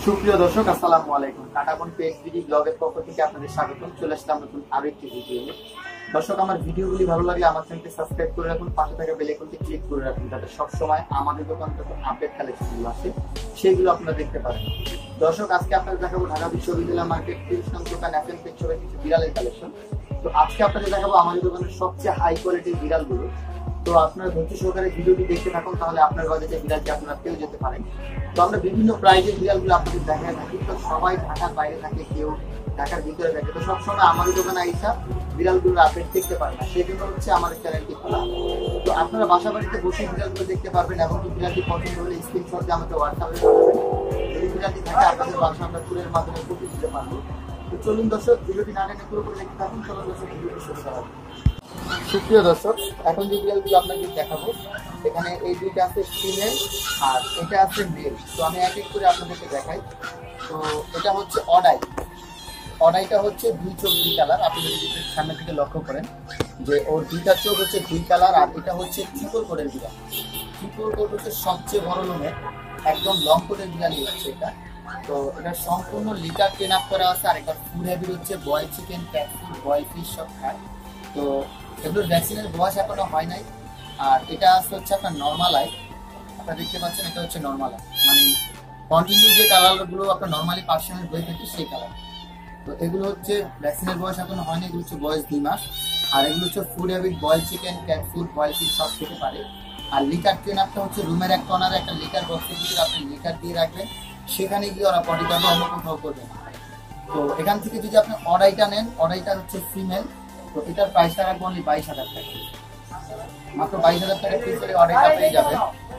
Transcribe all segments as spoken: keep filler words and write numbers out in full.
সুপ্রিয় দর্শক, আসসালামু আলাইকুম। কাটাবন পেজ ভিডি ব্লগের পক্ষ থেকে আপনাদের স্বাগতম। চলে আসলাম নতুন আরো একটি ভিডিও নিয়ে। দর্শক, আমার ভিডিওগুলি ভালো লাগলে আমার চ্যানেলটি সাবস্ক্রাইব করে রাখুন, পাশে থাকা বেল আইকনটি ক্লিক করে রাখুন, যাতে সবসময় আমাদের দোকান থেকে আপডেট কালেকশনগুলো আসে সেইগুলো আপনারা দেখতে পারেন। দর্শক, আজকে আপনাদের দেখাবো ঢাকা বিশ্ববিদ্যালয় মার্কেট তিরিশ নং দোকান এফএম পেট্রোলের কিছু বিড়ালের কালেকশন। তো আজকে আপনাদের দেখাবো আমাদের দোকানের সবচেয়ে হাই কোয়ালিটির বিড়ালগুলো। তো আপনারা ধৈর্য সহকারে ভিডিওটি দেখতে থাকুন, তাহলে আপনার বাজেটে বিড়ালটি আপনারা পেয়ে যেতে পারেন। তো আমরা বিভিন্ন প্রাইজের বিড়ালগুলো আপনাদের দেখায় থাকি। তো সবাই ঢাকার বাইরে থাকে, কেউ ঢাকার ভিতরে থাকে, তো সবসময় আমাদের দোকানে আইসা বিড়ালগুলো আপডেট দেখতে পারে না, সেই জন্য হচ্ছে আমাদের চ্যানেলটি খোলা। তো আপনারা বাসা বাড়িতে বসে বিড়ালগুলো দেখতে পারবেন এবং বিড়ালটি পছন্দ হলে স্ক্রিনশট দিয়ে আমাকে হোয়াটসঅ্যাপে পাঠাবেন। যদি বিড়ালটি থাকে আপনাদের বাসা আমরা ট্যুরের মাধ্যমে ফটো দিতে পারবো। তো চলুন দর্শক, ভিডিওটি না টেনে পুরোপুরি দেখতে থাকুন। চলুন দর্শক, ভিডিওটি শুরু করা যাক। সুপ্রিয় দর্শক, এখন যে বিড়ালগুলো আপনাকে দেখাবো, এখানে এই দুইটা আছে ফিমেল আর এটা আছে মেল। তো আমি এক এক করে আপনাদেরকে দেখাই। তো এটা হচ্ছে অডাই। অডাইটা হচ্ছে দুই চোখ দুই কালার। আপনি যদি সামনে থেকে লক্ষ্য করেন যে ওর দুইটা চোখ হচ্ছে দুই কালার। আর এটা হচ্ছে ট্রিপল কোটের বিড়াল। ট্রিপল কোট হচ্ছে সবচেয়ে বড় লোমের, একদম লং কোটের বিড়ালই হচ্ছে এটা। তো এটা সম্পূর্ণ লিটার ট্রেন আপ করা আছে। আর এটা ফুড হ্যাবিট হচ্ছে boil chicken, cat food, boil fish সব খায়। তো এগুলোর ভ্যাকসিনের বয়স এখনো হয় নাই। আর এটা আসলে হচ্ছে আপনার নর্মাল আই। আপনারা দেখতে পাচ্ছেন এটা হচ্ছে নর্মাল আই, মানে কন্টিনিউ যে কালারগুলো আপনার নর্মালি পার্সিয়ানের বই থাকে সেই কালার। তো এগুলো হচ্ছে ভ্যাকসিনের বয়স এখনো হয়নি, এগুলো হচ্ছে বয়স দুই মাস। আর এগুলো হচ্ছে food habit, boil chicken, cat food, boil fish সব খেতে পারে। আর লিটার ট্রেন আপটা হচ্ছে রুমের এক কর্নারে একটা লিটার বক্সের ভিতরে আপনি লিটার দিয়ে রাখবেন, সেখানে গিয়ে ওরা পটি করবে, অন্য কোথাও করবে না। তো এখান থেকে যদি আপনি অডাইটা নেন, অডাইটা হচ্ছে ফিমেল। তো এটার প্রাইসটা রাখবো অনলি বাইশ হাজার টাকা, মাত্র বাইশ হাজার টাকা পিস করে অর্ডারটা পেয়ে যাবে।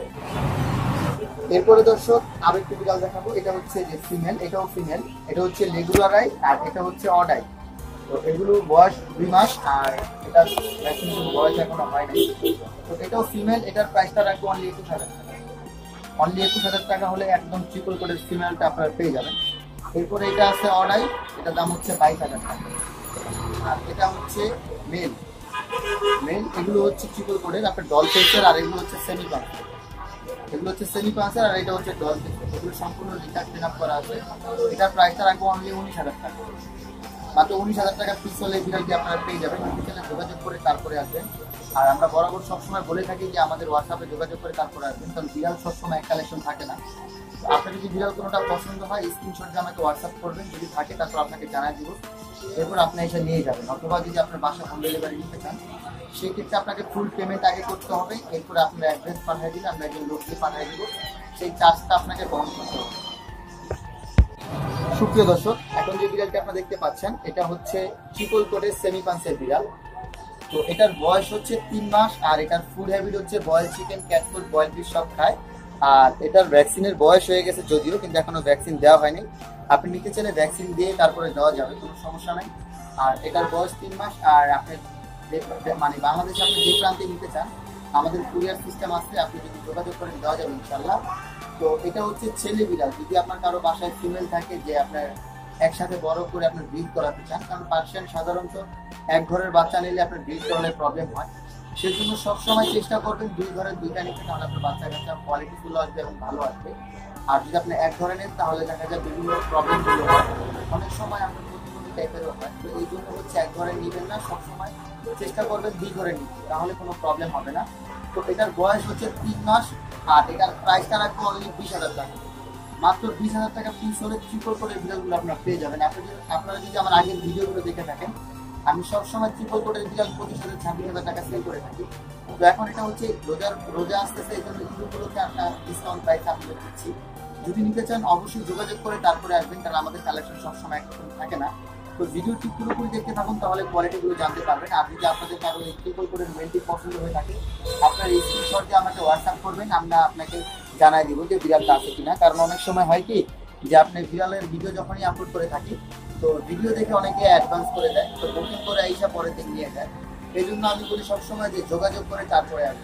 এরপরে দর্শক আরো একটি বিড়াল দেখাবো। এটা হচ্ছে যে ফিমেল, এটাও ফিমেল। এটা হচ্ছে রেগুলার আই আর এটা হচ্ছে অডাই। তো এগুলো বয়স দুই মাস আর এটা ভ্যাকসিন বয়স এখনো হয়নি। তো এটাও ফিমেল। এটার প্রাইসটা রাখবো অনলি একুশ হাজার টাকা। অনলি একুশ হাজার টাকা হলে একদম ট্রিপল কোটের ফিমেলটা আপনারা পেয়ে যাবেন। এরপরে এটা আছে অডাই, এটার দাম হচ্ছে বাইশ হাজার টাকা। আর এটা হচ্ছে মেল। মেল এগুলো হচ্ছে ট্রিপল কোটের আপনার ডল ফেসের, আর এগুলো হচ্ছে সেমি পাঁচের। এগুলো হচ্ছে সেমি পাঁচের আর এটা হচ্ছে ডল ফেসের। এগুলো সম্পূর্ণ লিটার ট্রেন আপ করা আছে। এটার প্রাইসটা রাখবো অনলি উনিশ হাজার টাকা। মাত্র উনিশ হাজার টাকা পিস হলে বিড়ালটি আপনারা পেয়ে যাবেন। বিকেলে যোগাযোগ করে তারপরে আসবেন। আর আমরা বরাবর সবসময় বলে থাকি যে আমাদের হোয়াটসঅ্যাপে যোগাযোগ করে তারপরে আসবেন, কারণ বিড়াল সবসময় এক কালেকশন থাকে না। আপনার যদি বিড়াল কোনোটা পছন্দ হয় স্ক্রিনশট দিয়ে আমাকে হোয়াটসঅ্যাপ করবেন, যদি থাকে তারপর আপনাকে জানাই দিব। এরপর আপনি এসে নিয়ে যাবেন। অথবা যদি আপনার বাসা হোম ডেলিভারি নিতে চান, সেই ক্ষেত্রে আপনাকে ফুল পেমেন্ট আগে করতে হবে। এরপরে আপনার অ্যাড্রেস পাঠিয়ে দিলে আমরা একজন লোককে পাঠিয়ে দিব, সেই চার্জটা আপনাকে বহন করতে হবে। সুপ্রিয় দর্শক, এখন যে বিড়ালটি আপনারা দেখতে পাচ্ছেন এটা হচ্ছে ট্রিপল কোটের সেমি পাঁচের বিড়াল। তো এটার বয়স হচ্ছে তিন মাস আর এটার ফুড হ্যাবিট হচ্ছে boil chicken, cat food, boil fish সব খায়। আর এটার ভ্যাকসিনের বয়স হয়ে গেছে যদিও, কিন্তু এখনো ভ্যাকসিন দেওয়া হয়নি। আপনি নিতে চাইলে ভ্যাকসিন দিয়ে তারপরে দেওয়া যাবে, কোনো সমস্যা নাই। আর এটার বয়স তিন মাস। আর আপনি মানে বাংলাদেশে আপনি যে প্রান্তে নিতে চান আমাদের কুরিয়ার সিস্টেম আছে, আপনি যদি যোগাযোগ করেন দেওয়া যাবে ইনশাল্লাহ। তো এটা হচ্ছে ছেলে বিড়াল। যদি আপনার কারো বাসায় ফিমেল থাকে যে আপনার একসাথে বড় করে আপনার ব্রিড করাতে চান, কারণ পার্সিয়ান সাধারণত এক ঘরের বাচ্চা নিলে আপনার ব্রিড করালে প্রবলেম হয়, সেই জন্য সবসময় চেষ্টা করবেন দুই ঘরের দুইটা নিতে, তাহলে আপনার বাচ্চা কাচ্চা কোয়ালিটিফুল আসবে এবং ভালো আসবে। আর যদি আপনি এক ঘরে নেন তাহলে দেখা যায় বিভিন্ন প্রবলেমগুলো হয়, অনেক সময় আপনার প্রতিবন্ধী টাইপেরও হয়। তো এই জন্য হচ্ছে এক ঘরে নেবেন না, সবসময় চেষ্টা করবেন দুই ঘরে নিতে, তাহলে কোনো প্রবলেম হবে না। তো এটার বয়স হচ্ছে তিন মাস আর এটার প্রাইসটা রাখবো অনলি বিশ হাজার টাকা। মাত্র বিশ হাজার টাকা পিস হলে ট্রিপল কোটের বিড়ালগুলো আপনারা পেয়ে যাবেন। আপনারা যদি আমার আগের ভিডিওগুলো দেখে থাকেন, আমি সবসময় ট্রিপল কোটের বিড়াল পঁচিশ হাজার ছাব্বিশ হাজার টাকা সেল করে থাকি। তো এখন এটা হচ্ছে রোজার রোজা আসতেছে, এই জন্য ইউটিউবগুলোতে একটা ডিসকাউন্ট প্রাইস আপনাদের দিচ্ছি। যদি নিতে চান অবশ্যই যোগাযোগ করে তারপরে আসবেন, কারণ আমাদের কালেকশন সবসময় একরকম থাকে না। তো ভিডিওটি পুরোপুরি দেখতে থাকুন, তাহলে কোয়ালিটিগুলো জানতে পারবেন। আর যদি আপনাদের কারো এই ট্রিপল কোটের মেলটি পছন্দ হয়ে থাকে, আপনার এই স্ক্রিনশট দিয়ে আমাকে হোয়াটসঅ্যাপ করবেন, আমরা আপনাকে জানাই দিব যে বিড়ালটা আছে কিনা। কারণ অনেক সময় হয় কি যে আপনি বিড়ালের ভিডিও যখনই আপলোড করে থাকি, তো ভিডিও দেখে অনেকে অ্যাডভান্স করে দেয়, তো বুকিং করে আইসা পরে দিন নিয়ে যায়। এই জন্য আমি বলি সবসময় যে যোগাযোগ করে তারপরে আসবেন।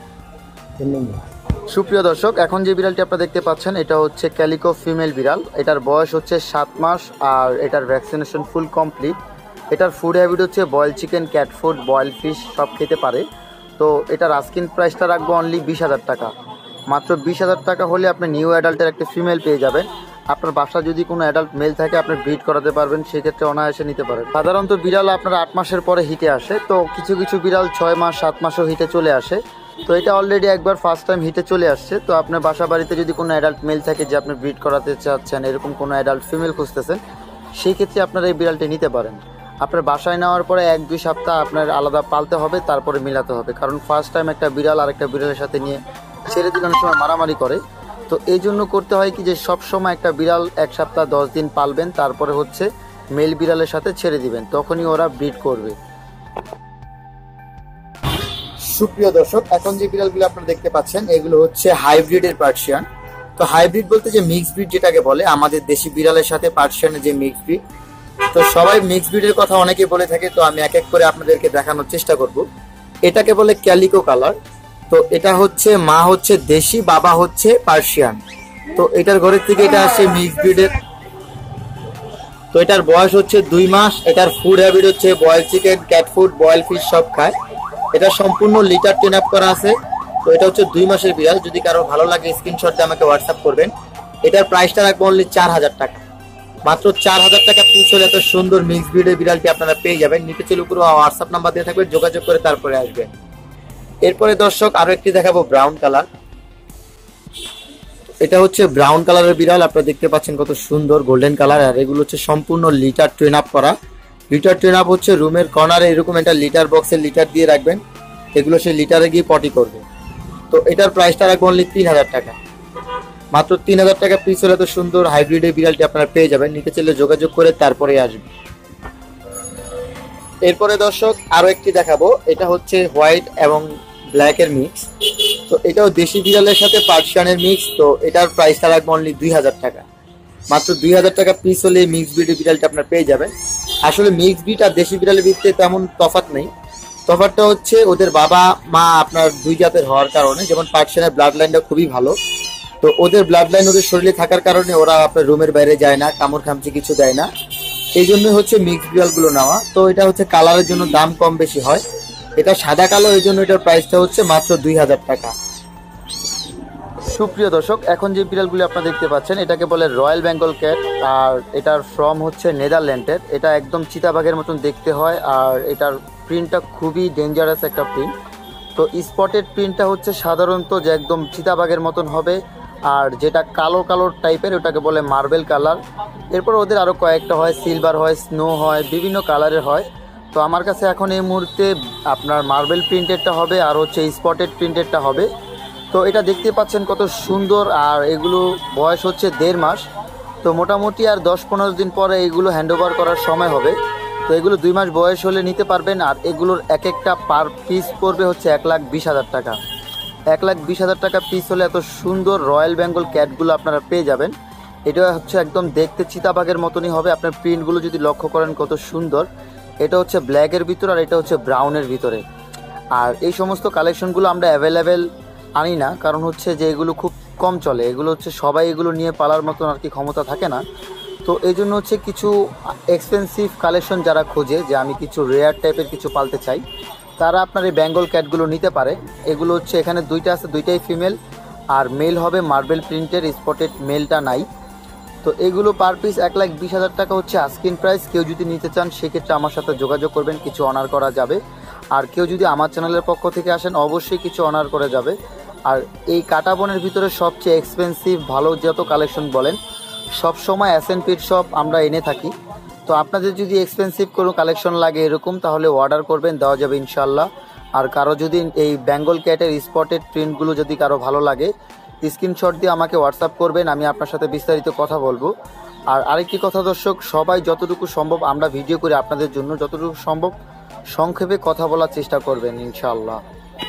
সুপ্রিয় দর্শক, এখন যে বিড়ালটি আপনারা দেখতে পাচ্ছেন এটা হচ্ছে ক্যালিকো ফিমেল বিড়াল। এটার বয়স হচ্ছে সাত মাস আর এটার ভ্যাকসিনেশন ফুল কমপ্লিট। এটার ফুড হ্যাবিট হচ্ছে boil chicken, cat food, boil fish সব খেতে পারে। তো এটার আস্কিং প্রাইসটা রাখবো অনলি বিশ হাজার টাকা। মাত্র বিশ হাজার টাকা হলে আপনি নিউ অ্যাডাল্টের একটা ফিমেল পেয়ে যাবেন। আপনার বাসা যদি কোনো অ্যাডাল্ট মেল থাকে আপনি ব্রিড করাতে পারবেন, সেক্ষেত্রে অনায়াসে নিতে পারেন। সাধারণত বিড়াল আপনার আট মাসের পরে হিটে আসে, তো কিছু কিছু বিড়াল ছয় মাস সাত মাসও হিটে চলে আসে। তো এটা অলরেডি একবার ফার্স্ট টাইম হিটে চলে আসছে। তো আপনার বাসা বাড়িতে যদি কোনো অ্যাডাল্ট মেল থাকে যে আপনি ব্রিড করাতে চাচ্ছেন, এরকম কোনো অ্যাডাল্ট ফিমেল খুঁজতেছেন, সেই ক্ষেত্রে আপনারা এই বিড়ালটি নিতে পারেন। আপনার বাসায় নেওয়ার পরে এক দুই সপ্তাহ আপনার আলাদা পালতে হবে, তারপরে মিলাতে হবে, কারণ ফার্স্ট টাইম একটা বিড়াল আর একটা বিড়ালের সাথে নিয়ে ছেড়ে দিলে অনেক সময় মারামারি করে। তো এই জন্য করতে হয় কি যে সব সময় একটা বিড়াল এক সপ্তাহ দশ দিন পালবেন, তারপরে হচ্ছে মেল বিড়ালের সাথে ছেড়ে দিবেন, তখনই ওরা ব্রিড করবে। সুপ্রিয় দর্শক, এখন যে বিড়ালগুলো আপনারা দেখতে পাচ্ছেন এগুলো হচ্ছে হাইব্রিডের পার্সিয়ান। তো হাইব্রিড বলতে যে মিক্স ব্রিড যেটাকে বলে, আমাদের দেশি বিড়ালের সাথে পার্সিয়ানের যে মিক্স ব্রিড। তো সবাই মিক্স ব্রিডের কথা অনেকে বলে থাকে, তো আমি এক এক করে আপনাদেরকে দেখানোর চেষ্টা করব। এটাকে বলে ক্যালিকো কালার। তো এটা হচ্ছে মা হচ্ছে দেশি, বাবা হচ্ছে পার্সিয়ান। তো এটার ঘরের থেকে এটা আসে মিক্স ব্রিডের। তো এটার বয়স হচ্ছে দুই মাস। এটার ফুড হ্যাবিট হচ্ছে boil chicken, cat food, boil fish সব খায়। এটা সম্পূর্ণ লিটার ট্রেন আপ করা আছে। তো এটা হচ্ছে দুই মাসের বিড়াল। যদি কারো ভালো লাগে স্ক্রিনশট দিয়ে আমাকে হোয়াটসঅ্যাপ করবেন। এটার প্রাইসটা রাখবো অনলি চার হাজার টাকা, মাত্র চার হাজার টাকা পিস হলে এত সুন্দর মিক্স ব্রিডের বিড়ালটি আপনারা পেয়ে যাবেন। নিতে চলে উপরে হোয়াটসঅ্যাপ নাম্বার দিয়ে থাকবে, যোগাযোগ করে তারপরে আসবেন। এরপরে দর্শক আরো একটি দেখাবো ব্রাউন কালার। এটা হচ্ছে ব্রাউন কালারের বিড়াল, আপনারা দেখতে পাচ্ছেন কত সুন্দর গোল্ডেন কালার। আর এগুলো হচ্ছে সম্পূর্ণ লিটার ট্রেন আপ করা। লিটার ট্রেন আপ হচ্ছে রুমের কর্নারে এরকম একটা লিটার বক্সের লিটার দিয়ে রাখবেন, এগুলো সেই লিটারে গিয়ে পটি করবে। তো এটার প্রাইসটা রাখবো অনলি তিন হাজার টাকা, মাত্র তিন হাজার টাকা পিস হলে তো সুন্দর হাইব্রিডের বিড়ালটি আপনারা পেয়ে যাবেন। নিতে চাইলে যোগাযোগ করে তারপরে আসবেন। এরপরে দর্শক আরো একটি দেখাবো। এটা হচ্ছে হোয়াইট এবং ব্ল্যাক এর মিক্স। তো এটাও দেশি বিড়ালের সাথে পার্সিয়ানের মিক্স। তো এটার প্রাইসটা রাখবো অনলি দুই হাজার টাকা, মাত্র দুই হাজার টাকা পিস হলে মিক্স ব্রিডের বিড়ালটা আপনারা পেয়ে যাবেন। আসলে মিক্স ব্রিড আর দেশি বিড়ালের ভিতরে তেমন তফাৎ নেই। তফাৎটা হচ্ছে ওদের বাবা মা আপনার দুই জাতের হওয়ার কারণে, যেমন পার্সিয়ানের ব্লাড লাইনটা খুবই ভালো। তো ওদের ব্লাড লাইন ওদের শরীরে থাকার কারণে ওরা আপনার রুমের বাইরে যায় না, কামড় খামচি কিছু দেয় না, এই জন্য হচ্ছে মিক্স বিড়ালগুলো নেওয়া। তো এটা হচ্ছে কালারের জন্য দাম কম বেশি হয়। এটা সাদা কালো, এই জন্য এটার প্রাইসটা হচ্ছে মাত্র দুই হাজার টাকা। সুপ্রিয় দর্শক, এখন যে বিড়ালগুলি আপনারা দেখতে পাচ্ছেন এটাকে বলে রয়্যাল বেঙ্গল ক্যাট। আর এটার ফ্রম হচ্ছে নেদারল্যান্ডের। এটা একদম চিতাবাঘের মতন দেখতে হয়, আর এটার প্রিন্টটা খুবই ডেঞ্জারাস একটা প্রিন্ট। তো স্পটেড প্রিন্টটা হচ্ছে সাধারণত যে একদম চিতাবাঘের মতন হবে, আর যেটা কালো কালো টাইপের ওটাকে বলে মার্বেল কালার। এরপর ওদের আরও কয়েকটা হয়, সিলভার হয়, স্নো হয়, বিভিন্ন কালারের হয়। তো আমার কাছে এখন এই মুহূর্তে আপনার মার্বেল প্রিন্টেডটা হবে, আর হচ্ছে স্পটেড প্রিন্টেডটা হবে। তো এটা দেখতে পাচ্ছেন কত সুন্দর। আর এগুলো বয়স হচ্ছে দেড় মাস। তো মোটামুটি আর দশ পনেরো দিন পরে এগুলো হ্যান্ডওভার করার সময় হবে। তো এগুলো দুই মাস বয়স হলে নিতে পারবেন। আর এগুলোর এক একটা পার পিস পড়বে হচ্ছে এক লাখ বিশ হাজার টাকা। এক লাখ বিশ হাজার টাকা পিস হলে এত সুন্দর রয়্যাল বেঙ্গল ক্যাটগুলো আপনারা পেয়ে যাবেন। এটা হচ্ছে একদম দেখতে চিতাবাঘের মতনই হবে। আপনার প্রিন্টগুলো যদি লক্ষ্য করেন কত সুন্দর। এটা হচ্ছে ব্ল্যাকের ভিতর, আর এটা হচ্ছে ব্রাউনের ভিতরে। আর এই সমস্ত কালেকশনগুলো আমরা অ্যাভেলেবেল আনি না, কারণ হচ্ছে যে এগুলো খুব কম চলে। এগুলো হচ্ছে সবাই এগুলো নিয়ে পালার মতন আর কি ক্ষমতা থাকে না। তো এই জন্য হচ্ছে কিছু এক্সপেন্সিভ কালেকশন যারা খোঁজে যে আমি কিছু রেয়ার টাইপের কিছু পালতে চাই, তারা আপনার এই বেঙ্গল ক্যাটগুলো নিতে পারে। এগুলো হচ্ছে এখানে দুইটা আছে, দুইটাই ফিমেল। আর মেল হবে মার্বেল প্রিন্টের, স্পটেড মেলটা নাই। তো এগুলো পার পিস এক লাখ বিশ হাজার টাকা হচ্ছে আস্কিং প্রাইস। কেউ যদি নিতে চান সেক্ষেত্রে আমার সাথে যোগাযোগ করবেন, কিছু অনার করা যাবে। আর কেউ যদি আমার চ্যানেলের পক্ষ থেকে আসেন অবশ্যই কিছু অনার করা যাবে। আর এই কাটাবনের ভিতরে সবচেয়ে এক্সপেন্সিভ ভালো যত কালেকশন বলেন সব সময় এস এন পির শপ আমরা এনে থাকি। তো আপনাদের যদি এক্সপেন্সিভ কোনো কালেকশন লাগে এরকম, তাহলে অর্ডার করবেন, দেওয়া যাবে ইনশাল্লাহ। আর কারো যদি এই বেঙ্গল ক্যাটের স্পটেড প্রিন্টগুলো যদি কারো ভালো লাগে স্ক্রিনশট দিয়ে আমাকে হোয়াটসঅ্যাপ করবেন, আমি আপনার সাথে বিস্তারিত কথা বলবো। আর আরেকটি কথা দর্শক, সবাই যতটুকু সম্ভব আমরা ভিডিও করি আপনাদের জন্য, যতটুকু সম্ভব সংক্ষেপে কথা বলার চেষ্টা করবেন ইনশাআল্লাহ।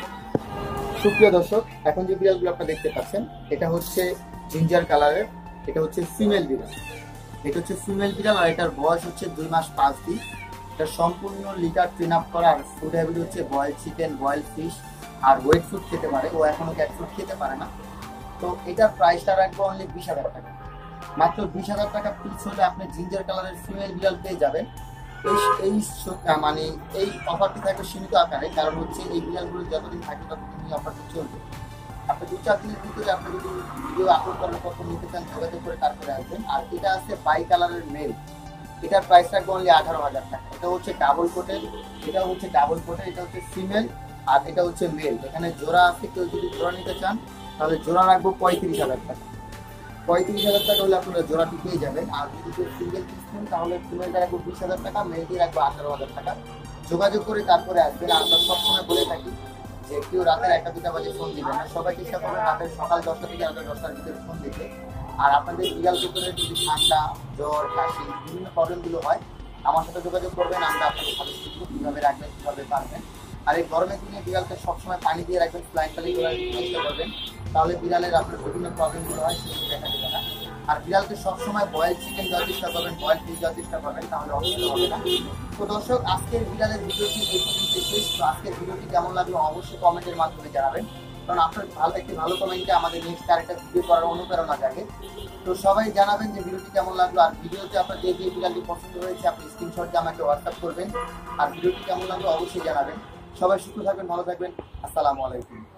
সুপ্রিয় দর্শক, এখন যে বিড়ালগুলো আপনারা দেখতে পাচ্ছেন এটা হচ্ছে জিঞ্জার কালারের। এটা হচ্ছে ফিমেল বিড়াল। এটা হচ্ছে ফিমেল বিড়াল আর এটার বয়স হচ্ছে দুই মাস পাঁচ দিন। এটা সম্পূর্ণ লিটার ট্রেন আপ করা। আর ফুড হ্যাবিট হচ্ছে বয়েল চিকেন, বয়েল ফিশ আর ওয়েট ফুড খেতে পারে। ও এখনো ক্যাট ফুড খেতে পারে না। তো এটার প্রাইসটা রাখবো অনলি বিশ হাজার টাকা, মাত্র বিশ হাজার টাকা পিস হলে আপনি জিঞ্জার কালারের ফিমেল বিড়াল পেয়ে যাবেন। এই এই মানে এই অফারটি থাকবে সীমিত আকারে, কারণ হচ্ছে এই বিড়ালগুলো যতদিন থাকে ততদিন এই অফারটি চলবে। আপনি দু চার দিনের ভিতরে আপনি যদি ভিডিও আপলোড করার পর নিতে চান যোগাযোগ করে তারপরে আসবেন। আর এটা আছে বাই কালারের মেল, এটার প্রাইস থাকবে অনলি আঠারো হাজার টাকা। এটা হচ্ছে ডাবল কোটের, এটা হচ্ছে ডাবল কোটের, এটা হচ্ছে ফিমেল আর এটা হচ্ছে মেল। এখানে জোড়া আছে, কেউ যদি জোড়া নিতে চান তাহলে জোড়া রাখবো পঁয়ত্রিশ হাজার টাকা। পঁয়ত্রিশ হাজার টাকা হলে আপনারা জোড়াটি পেয়ে যাবেন। আর যদি কেউ সিঙ্গেল পিস নেন তাহলে ফিমেলটা রাখবো বিশ হাজার টাকা, মেলটি রাখবো আঠারো হাজার টাকা। যোগাযোগ করে তারপরে আসবেন। আর আমরা সবসময় বলে থাকি যে কেউ রাতের একটা দুটা বাজে ফোন দিবেন না, সবাই চেষ্টা করবেন রাতের সকাল দশটা থেকে রাতের দশটার ভিতরে ফোন দিতে। আর আপনাদের বিড়াল কুকুরের যদি ঠান্ডা, জ্বর, কাশি বিভিন্ন প্রবলেমগুলো হয় আমার সাথে যোগাযোগ করবেন, আমরা আপনাকে ভালো শিখবো কীভাবে রাখবেন, কীভাবে পারবেন। আর এই গরমের দিনে বিড়ালকে সবসময় পানি দিয়ে রাখবেন, ফ্লাইং পানি করার চেষ্টা করবেন, তাহলে বিড়ালের আপনার বিভিন্ন প্রবলেমগুলো হয় সেগুলো দেখা দেবে না। আর বিড়ালকে সবসময় বয়েল চিকেন দেওয়ার চেষ্টা করবেন, বয়েল ফিশ দেওয়ার চেষ্টা করবেন, তাহলে অসুবিধা হবে না। তো দর্শক, আজকের বিড়ালের ভিডিওটি এই পর্যন্ত শেষ। তো আজকের ভিডিওটি কেমন লাগলো অবশ্যই কমেন্টের মাধ্যমে জানাবেন, কারণ আপনার ভালো একটি ভালো কমেন্টে আমাদের নেক্সট আরেকটা ভিডিও করার অনুপ্রেরণা জাগে। তো সবাই জানাবেন যে ভিডিওটি কেমন লাগলো। আর ভিডিওতে আপনার যে যে বিড়ালটি পছন্দ হয়েছে আপনি স্ক্রিনশট দিয়ে আমাকে হোয়াটসঅ্যাপ করবেন। আর ভিডিওটি কেমন লাগলো অবশ্যই জানাবেন। সবাই সুস্থ থাকবেন, ভালো থাকবেন। আসসালামু আলাইকুম।